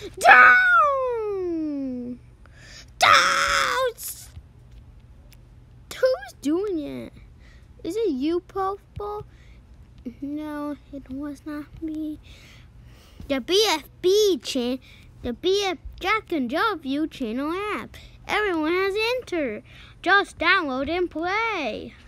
Down! Down! Who's doing it? Is it you, Puffball? No, it was not me. The BFB channel, the BF Jack and Joe View channel app. Everyone has entered. Just download and play.